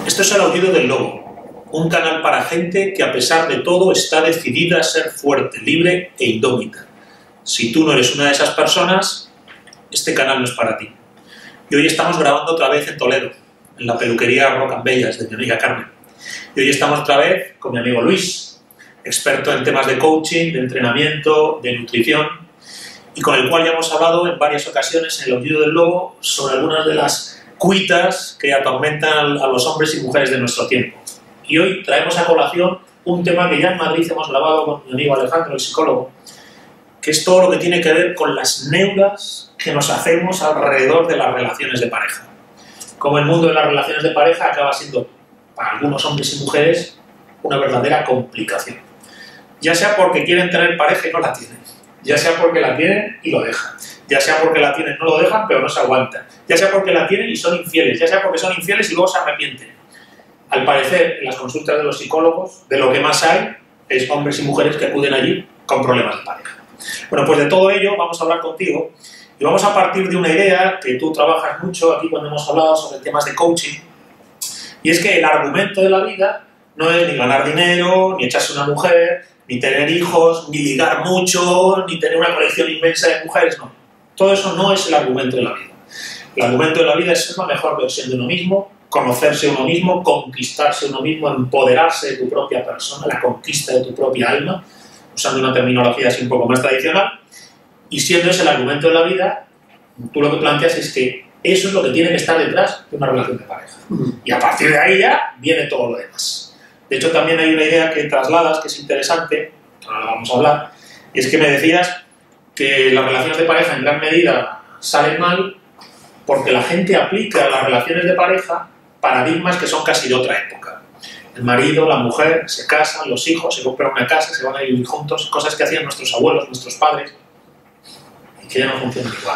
Esto es El Aullido del Lobo, un canal para gente que a pesar de todo está decidida a ser fuerte, libre e indómita. Si tú no eres una de esas personas, este canal no es para ti. Y hoy estamos grabando otra vez en Toledo, en la peluquería Roca and Bellas de mi amiga Carmen. Y hoy estamos otra vez con mi amigo Luis, experto en temas de coaching, de entrenamiento, de nutrición, y con el cual ya hemos hablado en varias ocasiones en El Aullido del Lobo sobre algunas de las cuitas que atormentan a los hombres y mujeres de nuestro tiempo. Y hoy traemos a colación un tema que ya en Madrid hemos grabado con mi amigo Alejandro, el psicólogo, que es todo lo que tiene que ver con las neuras que nos hacemos alrededor de las relaciones de pareja. Como el mundo de las relaciones de pareja acaba siendo, para algunos hombres y mujeres, una verdadera complicación. Ya sea porque quieren tener pareja y no la tienen, ya sea porque la tienen y lo dejan, ya sea porque la tienen y no lo dejan pero no se aguantan, ya sea porque la tienen y son infieles, ya sea porque son infieles y luego se arrepienten. Al parecer, en las consultas de los psicólogos, de lo que más hay es hombres y mujeres que acuden allí con problemas de pareja. Bueno, pues de todo ello vamos a hablar contigo y vamos a partir de una idea que tú trabajas mucho aquí cuando hemos hablado sobre temas de coaching, y es que el argumento de la vida no es ni ganar dinero, ni echarse una mujer, ni tener hijos, ni ligar mucho, ni tener una colección inmensa de mujeres, no. Todo eso no es el argumento de la vida. El argumento de la vida es ser la mejor versión de uno mismo, conocerse uno mismo, conquistarse uno mismo, empoderarse de tu propia persona, la conquista de tu propia alma, usando una terminología así un poco más tradicional, y siendo ese el argumento de la vida, tú lo que planteas es que eso es lo que tiene que estar detrás de una relación de pareja. Y a partir de ahí ya viene todo lo demás. De hecho, también hay una idea que trasladas que es interesante, ahora la vamos a hablar, y es que me decías que las relaciones de pareja en gran medida salen mal porque la gente aplica a las relaciones de pareja paradigmas que son casi de otra época. El marido, la mujer, se casan, los hijos, se compran una casa, se van a vivir juntos, cosas que hacían nuestros abuelos, nuestros padres, y que ya no funcionan igual.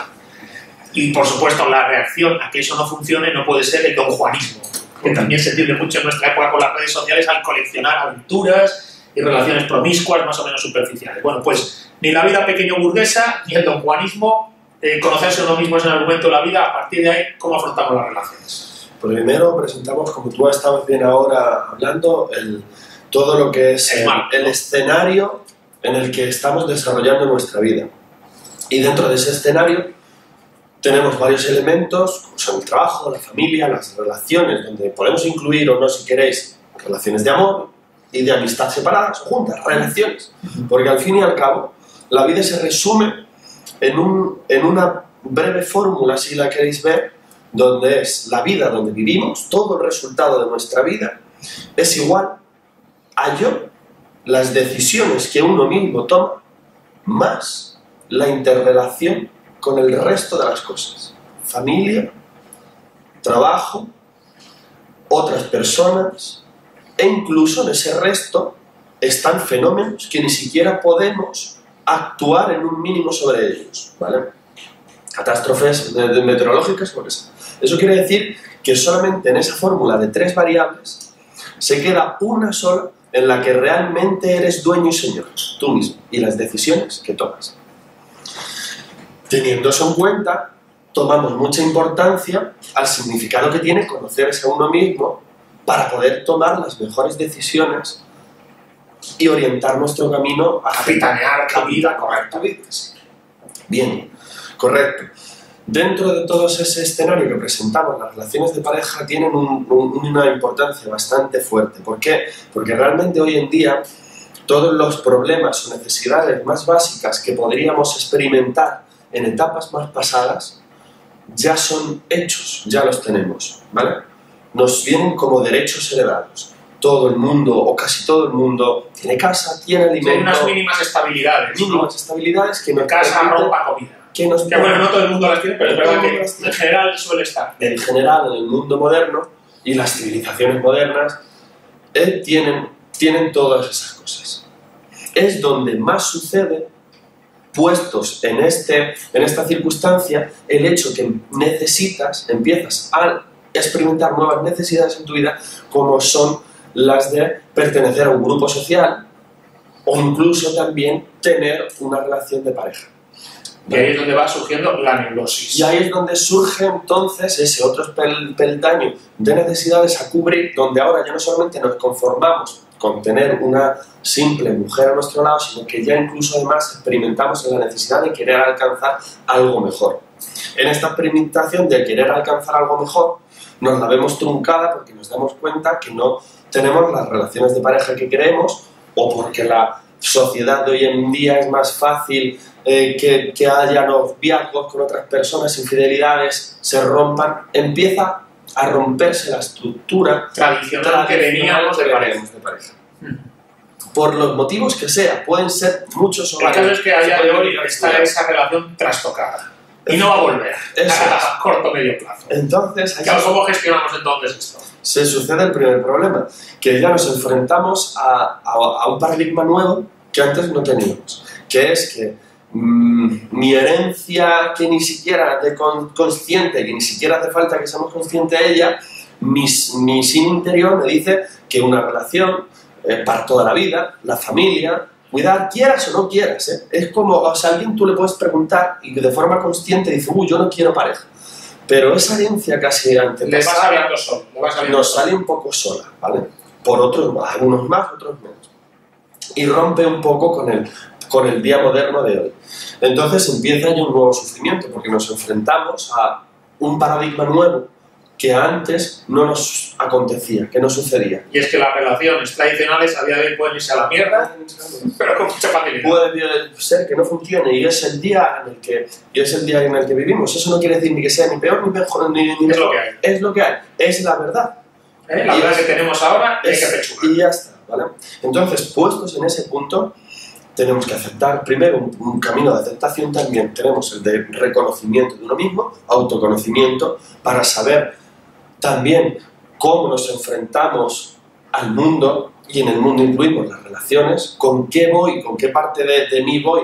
Y por supuesto la reacción a que eso no funcione no puede ser el donjuanismo, que también se tiende mucho en nuestra época con las redes sociales al coleccionar aventuras y relaciones promiscuas más o menos superficiales. Bueno, pues ni la vida pequeño burguesa ni el donjuanismo, conocerse uno mismo es el argumento de la vida. A partir de ahí, ¿cómo afrontamos las relaciones? Primero presentamos, como tú estabas bien ahora hablando, todo lo que es el escenario en el que estamos desarrollando nuestra vida. Y dentro de ese escenario tenemos varios elementos, como son el trabajo, la familia, las relaciones, donde podemos incluir o no, si queréis, relaciones de amor y de amistad separadas o juntas, relaciones. Porque al fin y al cabo, la vida se resume en una breve fórmula, si la queréis ver, donde es la vida donde vivimos, todo el resultado de nuestra vida es igual a las decisiones que uno mismo toma, más la interrelación con el resto de las cosas. Familia, trabajo, otras personas, e incluso en ese resto están fenómenos que ni siquiera podemos actuar en un mínimo sobre ellos, ¿vale? Catástrofes meteorológicas, por eso. Eso quiere decir que solamente en esa fórmula de 3 variables se queda una sola en la que realmente eres dueño y señor, tú mismo, y las decisiones que tomas. Teniendo eso en cuenta, tomamos mucha importancia al significado que tiene conocerse a uno mismo para poder tomar las mejores decisiones y orientar nuestro camino a capitanear la vida correcta. Bien, correcto. Dentro de todo ese escenario que presentamos, las relaciones de pareja tienen una importancia bastante fuerte. ¿Por qué? Porque realmente hoy en día todos los problemas o necesidades más básicas que podríamos experimentar en etapas más pasadas ya son hechos, ya los tenemos, ¿vale? Nos vienen como derechos heredados. Todo el mundo, o casi todo el mundo, tiene casa, tiene alimento. Hay unas mínimas estabilidades, mínimas estabilidades que no casa, ropa, comida. Que bueno, no todo el mundo las tiene, pero es verdad que en general suele estar. En general, en el mundo moderno y las civilizaciones modernas tienen todas esas cosas. Es donde más sucede, puestos en esta circunstancia, el hecho que empiezas a experimentar nuevas necesidades en tu vida, como son las de pertenecer a un grupo social o incluso también tener una relación de pareja. Y ahí es donde va surgiendo la neurosis. Y ahí es donde surge entonces ese otro peldaño de necesidades a cubrir, donde ahora ya no solamente nos conformamos con tener una simple mujer a nuestro lado, sino que ya incluso además experimentamos en la necesidad de querer alcanzar algo mejor. En esta experimentación de querer alcanzar algo mejor, nos la vemos truncada porque nos damos cuenta que no tenemos las relaciones de pareja que queremos, o porque la sociedad de hoy en día es más fácil que haya noviazgos con otras personas, infidelidades, se rompan, empieza a romperse la estructura tradicional que teníamos de pareja. Por los motivos que sea, pueden ser muchos o varios. El caso es que haya de hoy está esa relación trastocada. Y no va a volver a corto o medio plazo. Entonces, ¿cómo gestionamos entonces esto? Se sucede el primer problema, que ya nos enfrentamos a un paradigma nuevo que antes no teníamos, que es que mi herencia, que ni siquiera de consciente, que ni siquiera hace falta que seamos conscientes de ella, mi sin interior me dice que una relación para toda la vida, la familia, cuidar, quieras o no quieras, es como, o sea, a alguien tú le puedes preguntar y de forma consciente dice, yo no quiero pareja, pero esa herencia casi antes le va saliendo solo, nos sale un poco sola, ¿vale? Por otros más, algunos más, otros menos, y rompe un poco con el día moderno de hoy. Entonces empieza ya un nuevo sufrimiento, porque nos enfrentamos a un paradigma nuevo que antes no nos acontecía, que no sucedía. Y es que las relaciones tradicionales a día de hoy pueden irse a la mierda, pero con mucha facilidad. Puede ser que no funcione y es el día en el que vivimos. Eso no quiere decir ni que sea ni peor ni mejor, ni es lo que hay. Es lo que hay, es la verdad. La verdad que tenemos ahora hay que pechugar. Y ya está, ¿vale? Entonces, puestos en ese punto, tenemos que aceptar, primero, un camino de aceptación, también tenemos el de reconocimiento de uno mismo, autoconocimiento, para saber también cómo nos enfrentamos al mundo, y en el mundo incluimos las relaciones, con qué parte de mí voy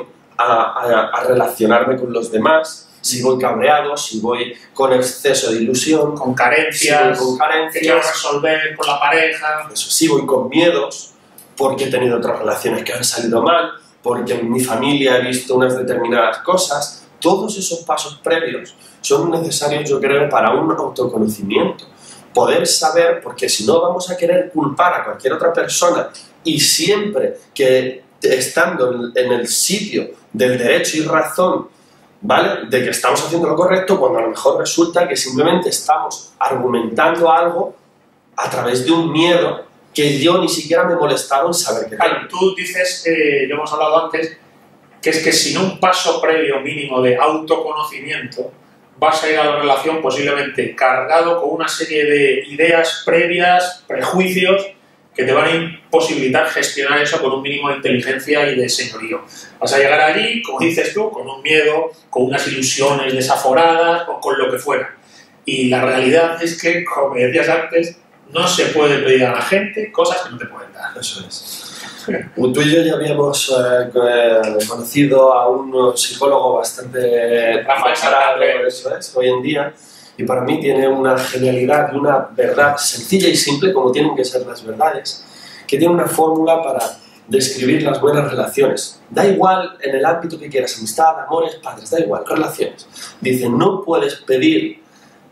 a relacionarme con los demás, si voy cabreado, si voy con exceso de ilusión, con carencias, que quiero resolver con la pareja, eso, si voy con miedos, porque he tenido otras relaciones que han salido mal, porque en mi familia he visto unas determinadas cosas. Todos esos pasos previos son necesarios, yo creo, para un autoconocimiento. Poder saber, porque si no vamos a querer culpar a cualquier otra persona, y siempre que estando en el sitio del derecho y razón, ¿vale?, de que estamos haciendo lo correcto, cuando a lo mejor resulta que simplemente estamos argumentando algo a través de un miedo que yo ni siquiera me he molestado en saber que claro, tú dices, lo hemos hablado antes, que es que sin un paso previo mínimo de autoconocimiento vas a ir a la relación posiblemente cargado con una serie de ideas previas, prejuicios, que te van a imposibilitar gestionar eso con un mínimo de inteligencia y de señorío. Vas a llegar allí, como dices tú, con un miedo, con unas ilusiones desaforadas o con lo que fuera. Y la realidad es que, como decías antes, no se puede pedir a la gente cosas que no te pueden dar. Eso es. Tú y yo ya habíamos conocido a un psicólogo bastante preparado, eso es, hoy en día, y para mí tiene una genialidad y una verdad sencilla y simple, como tienen que ser las verdades, que tiene una fórmula para describir las buenas relaciones. Da igual en el ámbito que quieras, amistad, amores, padres, da igual, relaciones. Dice, no puedes pedir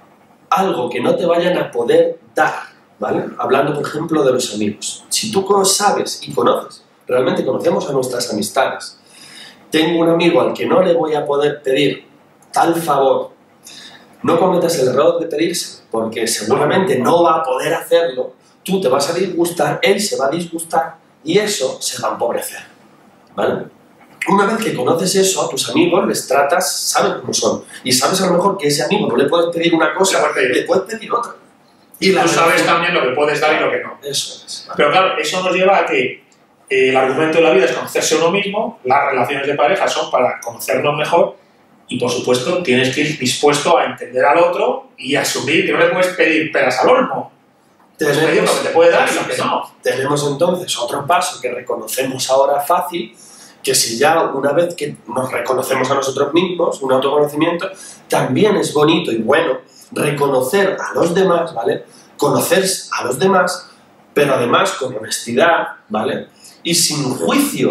algo que no te vayan a poder dar. ¿Vale? Hablando, por ejemplo, de los amigos. Si tú sabes y conoces, realmente conocemos a nuestras amistades, tengo un amigo al que no le voy a poder pedir tal favor, no cometas el error de pedirse, porque seguramente no va a poder hacerlo, tú te vas a disgustar, él se va a disgustar y eso se va a empobrecer. ¿Vale? Una vez que conoces eso a tus amigos, les tratas, sabes cómo son, y sabes a lo mejor que ese amigo no le puedes pedir una cosa, le puedes pedir otra. Y tú sabes también lo que puedes dar y lo que no. Eso es. Pero claro, eso nos lleva a que el argumento de la vida es conocerse a uno mismo, las relaciones de pareja son para conocernos mejor y, por supuesto, tienes que ir dispuesto a entender al otro y asumir que no le puedes pedir peras al olmo. Puedes pedir lo que te puede dar y lo que no. Tenemos entonces otro paso que reconocemos ahora fácil, que si ya una vez que nos reconocemos a nosotros mismos, un autoconocimiento, también es bonito y bueno reconocer a los demás, ¿vale? Conocer a los demás, pero además con honestidad, ¿vale? Y sin juicios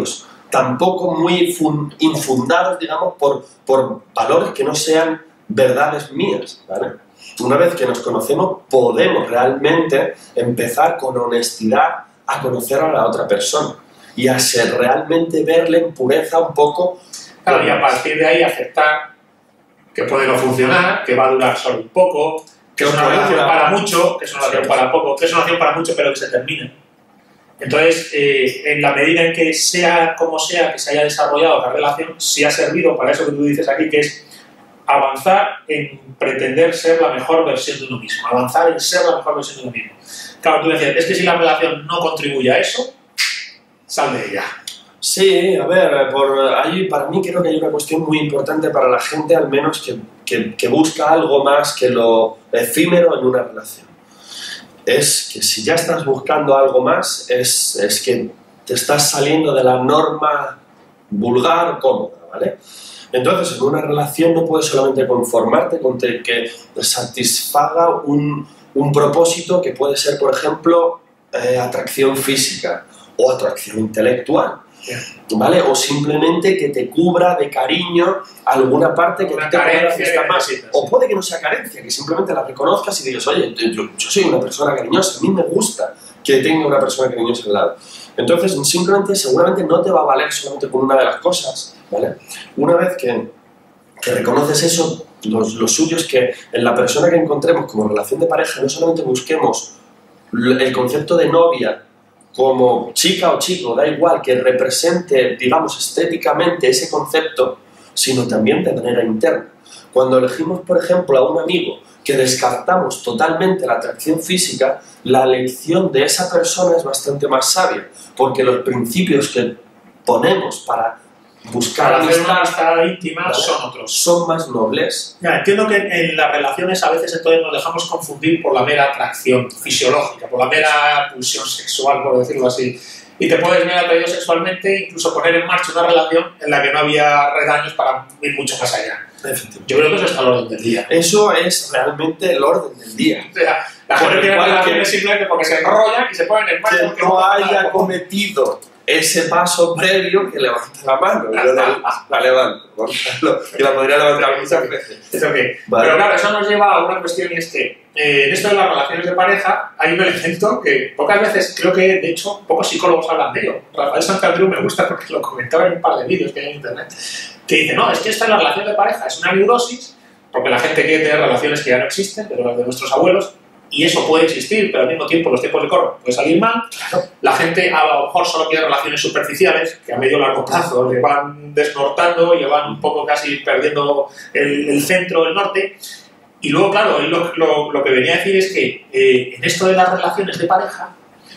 tampoco muy infundados, digamos, por valores que no sean verdades mías, ¿vale? Una vez que nos conocemos, podemos realmente empezar con honestidad a conocer a la otra persona y a ser realmente verle en pureza un poco. Claro, y a partir de ahí aceptar que puede no funcionar, que va a durar solo un poco, que es una relación para mucho, que es una relación para poco, que es una relación para mucho, pero que se termine. Entonces, en la medida en que sea como sea que se haya desarrollado la relación, sí ha servido para eso que tú dices aquí, que es avanzar en pretender ser la mejor versión de uno mismo, avanzar en ser la mejor versión de uno mismo. Claro, tú decías, es que si la relación no contribuye a eso, sal de ella. Sí, a ver, para mí creo que hay una cuestión muy importante para la gente, al menos que busca algo más que lo efímero en una relación. Es que si ya estás buscando algo más, es que te estás saliendo de la norma vulgar cómoda, ¿vale? Entonces, en una relación no puedes solamente conformarte con que satisfaga un propósito que puede ser, por ejemplo, atracción física o atracción intelectual, ¿vale? O simplemente que te cubra de cariño alguna parte que te carencia más. O puede que no sea carencia, que simplemente la reconozcas y digas, oye, yo soy una persona cariñosa, a mí me gusta que tenga una persona cariñosa al lado. Entonces, simplemente, seguramente no te va a valer solamente con una de las cosas, ¿vale? Una vez que reconoces eso, lo suyo es que en la persona que encontremos como relación de pareja no solamente busquemos el concepto de novia como chica o chico, da igual, que represente, digamos, estéticamente ese concepto, sino también de manera interna. Cuando elegimos, por ejemplo, a un amigo que descartamos totalmente la atracción física, la elección de esa persona es bastante más sabia, porque los principios que ponemos para buscar amistad íntima, ¿vale?, son otros. Son más nobles. Ya, entiendo que en las relaciones a veces entonces nos dejamos confundir por la mera atracción fisiológica, por la mera pulsión sexual, por decirlo así. Y te puedes ver atraído sexualmente, incluso poner en marcha una relación en la que no había redaños para ir mucho más allá. Yo creo que eso está al orden del día. Eso es realmente el orden del día. O sea, la gente tiene relaciones simplemente porque se enrollan y se ponen en marcha. Que no haya cometido ese paso previo, que levante la mano. Yo la levanto. Y la podría levantar muchas veces. ¿Eso qué? Vale. Pero claro, eso nos lleva a una cuestión, y es que en esto de las relaciones de pareja hay un elemento que pocas veces, creo que de hecho pocos psicólogos hablan de ello. Rafael Santandreu me gusta porque lo comentaba en un par de vídeos que hay en internet, que dice, no, es que esta es la relación de pareja, es una neurosis, porque la gente quiere tener relaciones que ya no existen, pero las de nuestros abuelos, y eso puede existir, pero al mismo tiempo los tiempos de corro puede salir mal. Claro. La gente a lo mejor solo quiere relaciones superficiales, que a medio largo plazo le van desnortando y le van un poco casi perdiendo el centro, el norte. Y luego, claro, él lo que venía a decir es que en esto de las relaciones de pareja,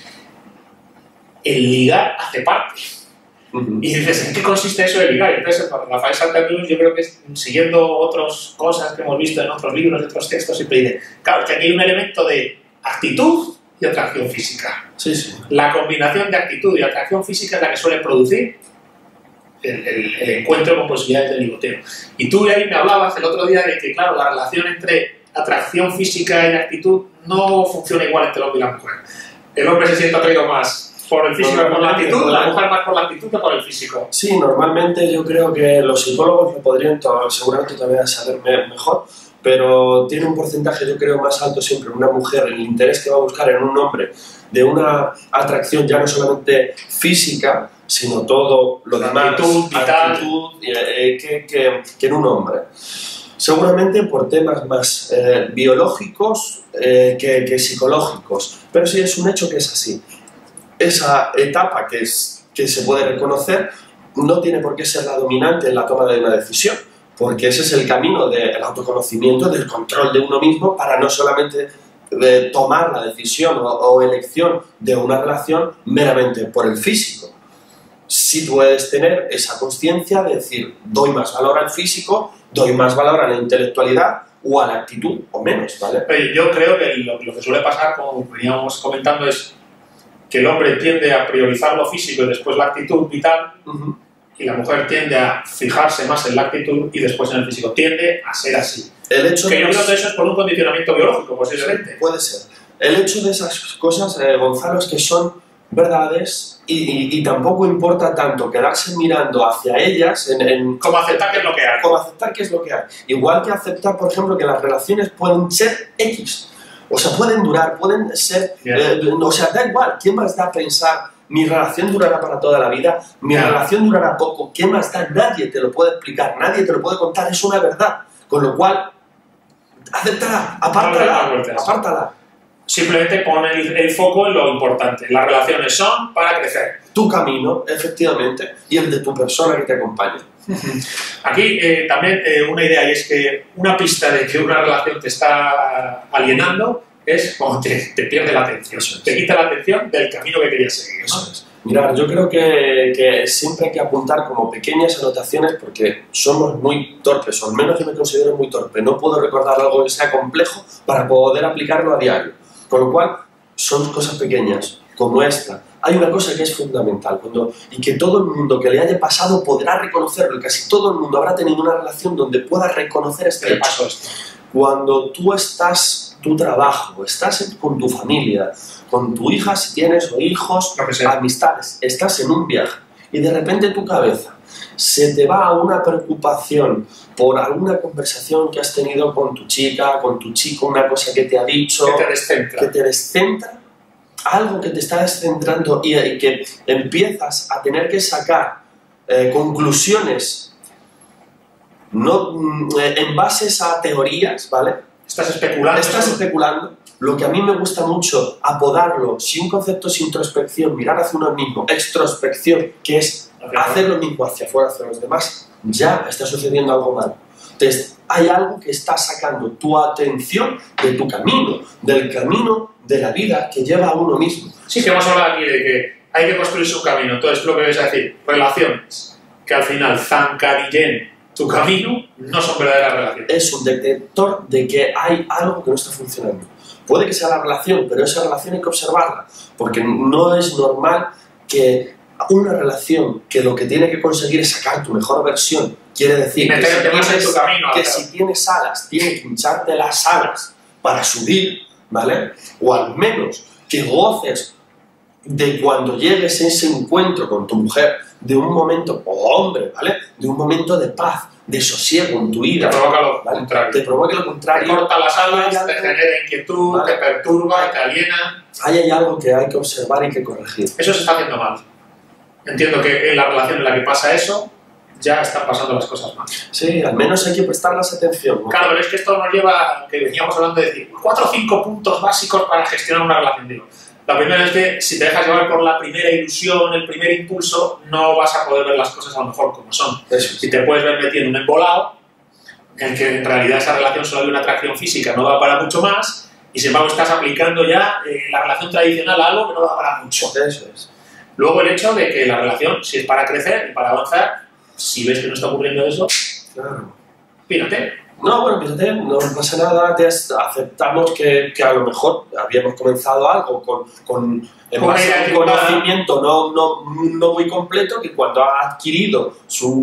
el ligar hace parte. Y dices, ¿en qué consiste eso de ligar? Entonces, Rafael Santandreu, yo creo que siguiendo otras cosas que hemos visto en otros libros, en otros textos, siempre dice, claro, que aquí hay un elemento de actitud y atracción física. Sí, sí. La combinación de actitud y atracción física es la que suele producir el encuentro con posibilidades de ligoteo. Y tú ahí me hablabas el otro día de que, claro, la relación entre atracción física y actitud no funciona igual entre el hombre y la mujer. El hombre se siente atraído más por el físico que por la actitud, la mujer más por la actitud que por el físico. Sí, normalmente yo creo que los psicólogos lo podrían seguramente todavía saber mejor, pero tiene un porcentaje, yo creo, más alto siempre una mujer, el interés que va a buscar en un hombre de una atracción ya no solamente física, sino todo lo demás, actitud que en un hombre. Seguramente por temas más biológicos que psicológicos, pero sí es un hecho que es así. Esa etapa que se puede reconocer no tiene por qué ser la dominante en la toma de una decisión, porque ese es el camino del autoconocimiento, del control de uno mismo, para no solamente tomar la decisión o elección de una relación meramente por el físico. Sí puedes tener esa conciencia de decir, doy más valor al físico, doy más valor a la intelectualidad o a la actitud, o menos, ¿vale? Yo creo que lo que suele pasar, como veníamos comentando, es que el hombre tiende a priorizar lo físico y después la actitud vital, y la mujer tiende a fijarse más en la actitud y después en el físico. Tiende a ser así. El hecho que yo creo que eso es por un condicionamiento biológico, posiblemente. Puede ser. El hecho de esas cosas, Gonzalo, es que son verdades y tampoco importa tanto quedarse mirando hacia ellas como aceptar que es lo que hay. Como aceptar que es lo que hay. Igual que aceptar, por ejemplo, que las relaciones pueden ser X. O sea, pueden durar, pueden ser... o sea, da igual. ¿Quién más da a pensar mi relación durará para toda la vida? Mi relación durará poco. ¿Qué más da? Nadie te lo puede explicar, nadie te lo puede contar. Es una verdad. Con lo cual, acéptala, apártala. Simplemente pon el foco en lo importante. Las relaciones son para crecer. Tu camino, efectivamente, y el de tu persona que te acompaña. Aquí también una idea, y es que una pista de que una relación te está alienando es cuando te pierde la atención. Te quita la atención del camino que querías seguir, ¿no? Eso es. Mirad, yo creo que siempre hay que apuntar como pequeñas anotaciones porque somos muy torpes, o al menos yo me considero muy torpe. No puedo recordar algo que sea complejo para poder aplicarlo a diario. Con lo cual, son cosas pequeñas, como esta. Hay una cosa que es fundamental y que todo el mundo que le haya pasado podrá reconocerlo, y casi todo el mundo habrá tenido una relación donde pueda reconocer este hecho. Cuando tú estás, tu trabajo, estás con tu familia, con tu hija si tienes, o hijos, amistades, estás en un viaje y de repente tu cabeza se te va a una preocupación por alguna conversación que has tenido con tu chica, con tu chico, una cosa que te ha dicho, que te descentra, algo que te está descentrando y que empiezas a tener que sacar conclusiones en bases a teorías, ¿vale? Estás especulando. Lo que a mí me gusta mucho apodarlo, si un concepto es introspección, mirar hacia uno mismo, extrospección, que es hacer lo mismo hacia afuera, hacia los demás, ya está sucediendo algo malo. Entonces, hay algo que está sacando tu atención de tu camino, del camino de la vida que lleva a uno mismo. Sí, que hemos hablado aquí de que hay que construir su camino. Entonces, lo que vais a decir, relaciones, que al final zancarillen tu camino, no son verdaderas relaciones. Es un detector de que hay algo que no está funcionando. Puede que sea la relación, pero esa relación hay que observarla, porque no es normal que una relación que lo que tiene que conseguir es sacar tu mejor versión, quiere decir que si tienes alas, tiene que hincharte las alas para subir, ¿vale? O al menos que goces de cuando llegues a ese encuentro con tu mujer, de un momento, o hombre, ¿vale? De un momento de paz, de sosiego en tu vida. Te provoca lo contrario. Te provoca lo contrario. Te corta las alas, te genera inquietud, ¿vale? Te perturba, te aliena. Ahí hay algo que hay que observar y que corregir. Eso se está haciendo mal. Entiendo que en la relación en la que pasa eso, ya están pasando las cosas mal. Sí, al menos hay que prestarles atención, ¿no? Claro, pero es que esto nos lleva, que veníamos hablando de decir, 4 o 5 puntos básicos para gestionar una relación. Digo, la primera es que si te dejas llevar por la primera ilusión, el primer impulso, no vas a poder ver las cosas a lo mejor como son. Eso. Y te puedes ver metido en un embolado, en que en realidad esa relación solo hay una atracción física, no va para mucho más, y sin embargo estás aplicando ya la relación tradicional a algo que no va para mucho. Eso es. Luego el hecho de que la relación, si es para crecer y para avanzar, si ves que no está ocurriendo eso, claro, pírate. No, bueno, fíjate, no pasa nada, aceptamos que a lo mejor habíamos comenzado algo con en base a un conocimiento no muy completo, que cuando has adquirido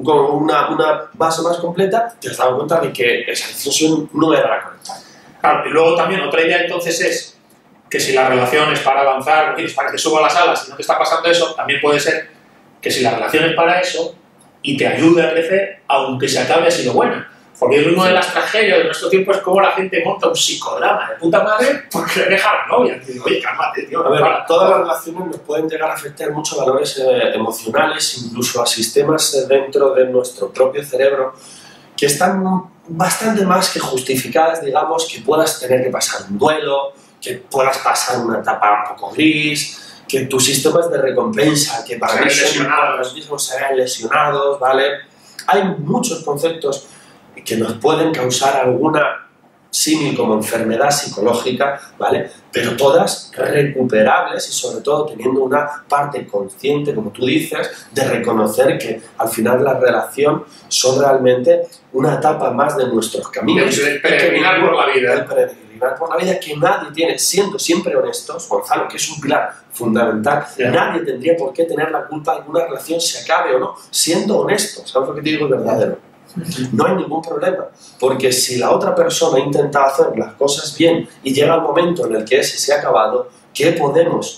una base más completa, te has dado cuenta de que esa decisión no era la correcta. Claro, y luego también otra idea entonces es que si la relación es para avanzar, es para que te suba las alas y no te está pasando eso, también puede ser que si la relación es para eso y te ayude a crecer, aunque se acabe ha sido buena. Porque una de las tragedias de nuestro tiempo es cómo la gente monta un psicodrama de puta madre porque le deja a la novia. Y digo, oye, cálmate, tío. A ver, todas las relaciones nos pueden llegar a afectar mucho a valores emocionales, incluso a sistemas dentro de nuestro propio cerebro, que están bastante más que justificadas, digamos, que puedas tener que pasar un duelo, que puedas pasar una etapa un poco gris, que tus sistemas de recompensa, que para mí los mismos se vean lesionados, ¿vale? Hay muchos conceptos que nos pueden causar alguna símil como enfermedad psicológica, ¿vale? Pero todas recuperables y sobre todo teniendo una parte consciente, como tú dices, de reconocer que al final la relación son realmente una etapa más de nuestros caminos. El peregrinar por la vida. El peregrinar por la vida que nadie tiene, siendo siempre honestos, Gonzalo, que es un pilar fundamental, nadie tendría por qué tener la culpa de que una relación se acabe o no, siendo honestos, ¿sabes lo que te digo? Verdadero. No hay ningún problema, porque si la otra persona ha intentado hacer las cosas bien y llega el momento en el que ese se ha acabado, ¿qué podemos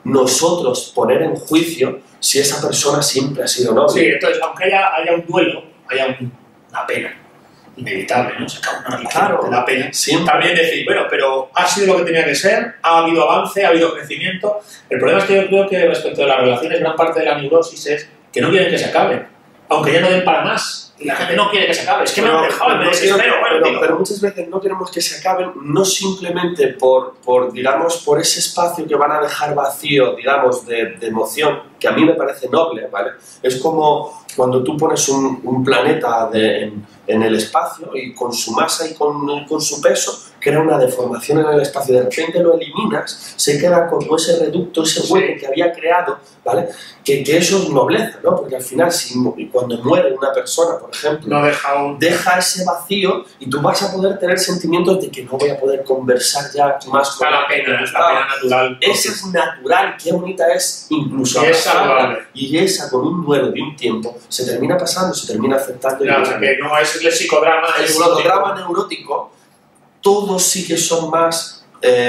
nosotros poner en juicio si esa persona siempre ha sido noble. Sí, entonces, aunque haya un duelo, haya una pena inevitable, ¿no? Se acaba una relación, Claro, te da pena. siempre. También decir, bueno, pero ha sido lo que tenía que ser, ha habido avance, ha habido crecimiento. El problema es que yo creo que respecto de las relaciones, gran parte de la neurosis es que no quieren que se acaben, aunque ya no den para más. Y la gente no quiere que se acabe. Es que me han dejado, me desespero. Pero muchas veces no queremos que se acaben, no simplemente por ese espacio que van a dejar vacío, digamos, de emoción, que a mí me parece noble, ¿vale? Es como cuando tú pones un planeta en el espacio y con su masa y con su peso crea una deformación en el espacio, de repente lo eliminas, se queda como ese reducto, ese hueco que había creado, ¿vale? Que eso es nobleza, ¿no? Porque al final, cuando muere una persona, por ejemplo, deja ese vacío y tú vas a poder tener sentimientos de que no voy a poder conversar ya más con la pena natural. Esa es natural, qué bonita es, incluso saludable. Y esa, con un duelo de un tiempo, se termina pasando, se termina afectando. Claro, o sea, que no es el psicodrama. El psicodrama neurótico, todos sí que son más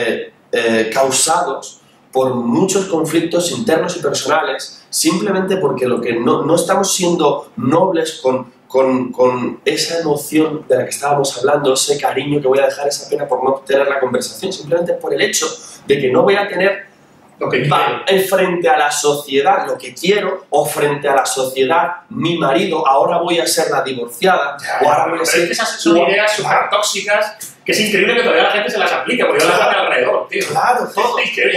causados por muchos conflictos internos y personales, simplemente porque lo que no estamos siendo nobles con esa emoción de la que estábamos hablando, ese cariño que voy a dejar, esa pena por no tener la conversación, simplemente por el hecho de que no voy a tener lo que frente a la sociedad lo que quiero, o frente a la sociedad mi marido, ahora voy a ser la divorciada, o ahora voy a ser... Esas son ideas súper tóxicas, que es increíble que todavía la gente se las aplique, porque yo las hago alrededor, tío. Claro, todo.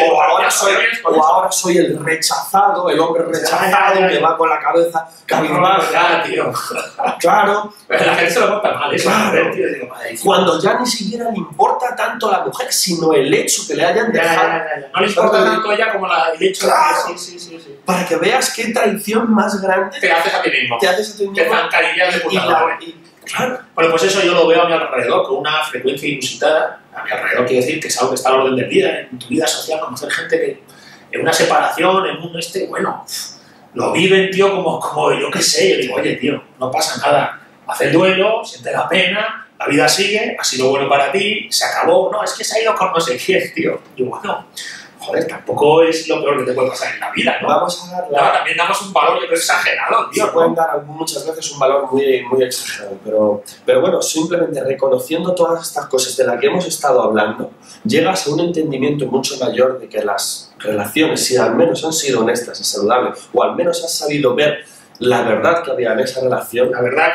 O ahora soy el rechazado, el hombre rechazado que va con la cabeza cabizbaja, tío. Claro. Pero la gente se lo monta mal, eso. Claro. Cuando ya ni siquiera le importa tanto a la mujer, sino el hecho que le hayan dejado. No le importa tanto a ella como el hecho de... Sí. Para que veas qué traición más grande te haces a ti mismo. Te zancadillas de puta madre. Claro. Bueno, pues eso yo lo veo a mi alrededor con una frecuencia inusitada. A mi alrededor quiere decir que es algo que está al orden del día, en tu vida social, conocer gente que en una separación, en un bueno, lo viven, tío, como yo qué sé. Yo digo, oye, tío, no pasa nada. Hace el duelo, siente la pena, la vida sigue, ha sido bueno para ti, se acabó. No, es que se ha ido con no sé quién, tío. Y bueno, joder, tampoco es lo peor que te puede pasar en la vida, ¿no? Vamos a dar también damos un valor, yo creo, exagerado, tío. Se pueden dar muchas veces un valor muy, muy exagerado, pero bueno, simplemente reconociendo todas estas cosas de las que hemos estado hablando, llegas a un entendimiento mucho mayor de que las relaciones, si al menos han sido honestas y saludables, o al menos has sabido ver la verdad que había en esa relación,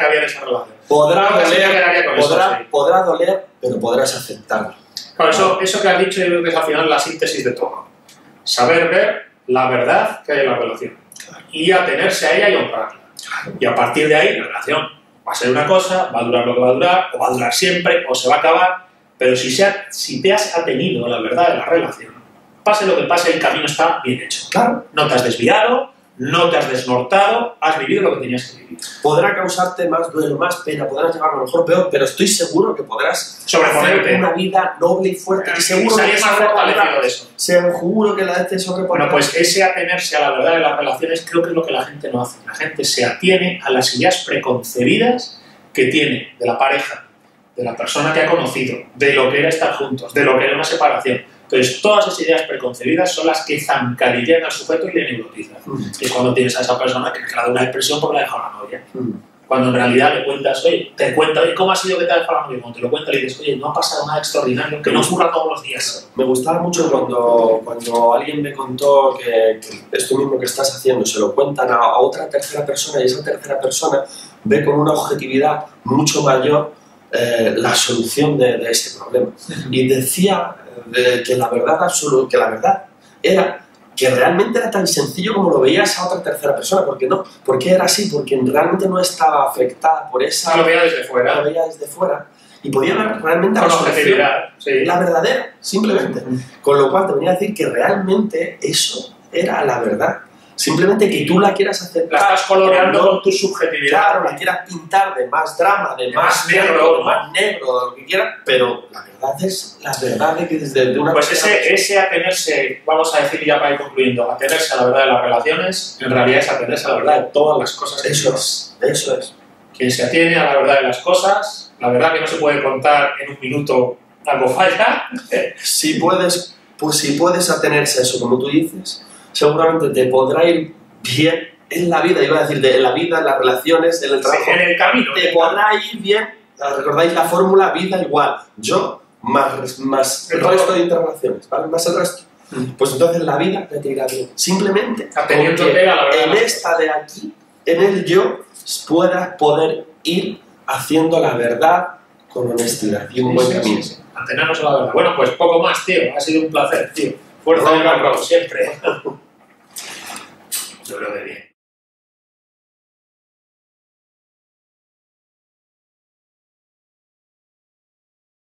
podrá doler, pero podrás aceptarlo. Claro, eso que has dicho yo creo que es al final la síntesis de todo. Saber ver la verdad que hay en la relación y atenerse a ella y honrarla. Y a partir de ahí la relación va a ser una cosa, va a durar lo que va a durar, o va a durar siempre, o se va a acabar, pero si te has atenido a la verdad de la relación, pase lo que pase, el camino está bien hecho. Claro. No te has desviado, no te has desnortado, has vivido lo que tenías que vivir. Podrá causarte más duelo, más pena, podrás llevarlo mejor, peor, pero estoy seguro que podrás sobreponerte una vida noble y fuerte. Y seguro que más fortalecido de eso. Seguro que la te sobrepondrá. Bueno, pues ese atenerse a la verdad de las relaciones creo que es lo que la gente no hace. La gente se atiene a las ideas preconcebidas que tiene de la pareja, de la persona que ha conocido, de lo que era estar juntos, de lo que era una separación. Entonces, todas esas ideas preconcebidas son las que zancadillean al sujeto y le neurotizan. Es cuando tienes a esa persona que le ha dado una depresión porque le ha dejado la novia. Cuando en realidad le cuentas, oye, ¿cómo ha sido que te ha dejado la novia? Cuando te lo cuentas le dices, oye, no ha pasado nada extraordinario, que no ocurra todos los días. Me gustaba mucho cuando alguien me contó que esto mismo que estás haciendo se lo cuentan a otra tercera persona y esa tercera persona ve con una objetividad mucho mayor la solución de ese problema. Y decía que la verdad absoluta, que la verdad era que realmente era tan sencillo como lo veía esa otra tercera persona. ¿Por qué no? ¿Por qué era así? Porque realmente no estaba afectada por esa... Lo veía desde fuera. Lo veía desde fuera. Y podía ver realmente la solución, sí. La verdadera, simplemente. Con lo cual te venía a decir que realmente eso era la verdad. Simplemente que tú la quieras aceptar. La estás coloreando con tu subjetividad. Claro, la quieras pintar de más drama, de más negro, de más negro, de lo que quieras, pero la verdad es la verdad de que desde una... Pues ese atenerse, vamos a decir ya para ir concluyendo, atenerse a la verdad de las relaciones, en realidad es atenerse a la verdad de todas las cosas. Eso es. Quien se atiene a la verdad de las cosas, la verdad que no se puede contar en un minuto, algo falla. Si puedes atenerse a eso, como tú dices, seguramente te podrá ir bien en la vida, iba a decir, en la vida, en las relaciones, en el trabajo. Sí, en el camino. Te podrá ir bien, recordáis la fórmula vida igual, yo más el resto de interrelaciones, ¿vale? Más el resto. Pues entonces la vida te irá bien. Simplemente ateniéndote a la verdad. En esta de aquí, en el yo, puedas poder ir haciendo la verdad con honestidad y un buen camino. Sí. Atenernos a la verdad. Bueno, pues poco más, tío. Ha sido un placer, tío. Fuerza de Carlos, siempre. Yo creo que bien.